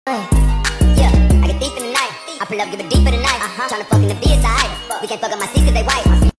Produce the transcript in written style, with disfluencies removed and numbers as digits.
Yeah, I get deep in the night. I pull up, give it deeper tonight. Tryna fuck in the BSI. We can't fuck up my seat cause they white.